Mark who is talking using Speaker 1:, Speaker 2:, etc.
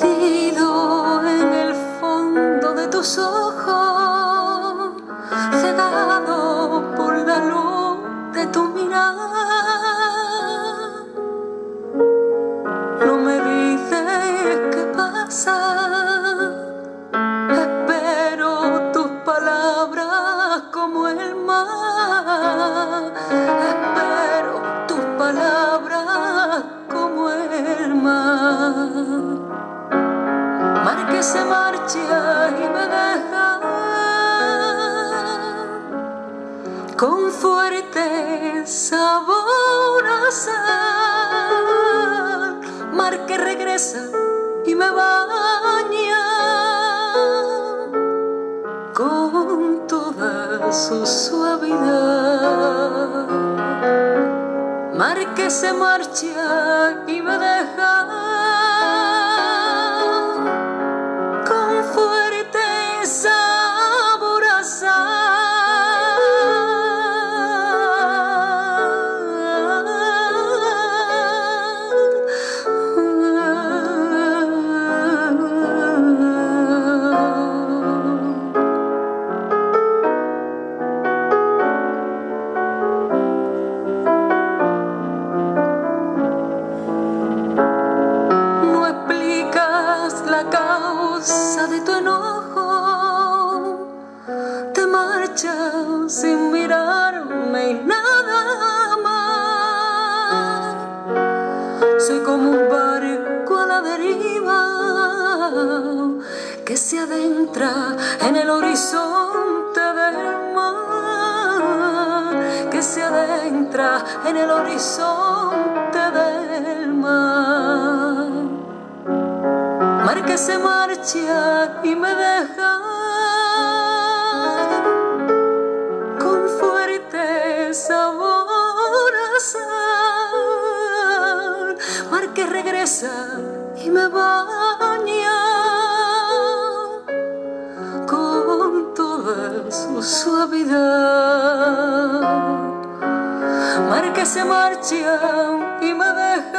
Speaker 1: perdido en el fondo de tus ojos, cegado por la luz de tu mirada. No me dices qué pasa, espero tus palabras como el mar, espero tus palabras como el mar. Mar que se marcha y me deja con fuerte sabor a sal. Mar que regresa y me baña con toda su suavidad. Mar que se marcha y me deja con fuerte sabor a la causa de tu enojo, te marchas sin mirarme y nada más. Soy como un barco a la deriva que se adentra en el horizonte del mar, que se adentra en el horizonte del mar. Mar que se marcha y me deja con fuerte sabor a sal. Mar que regresa y me baña con toda su suavidad. Mar que se marcha y me deja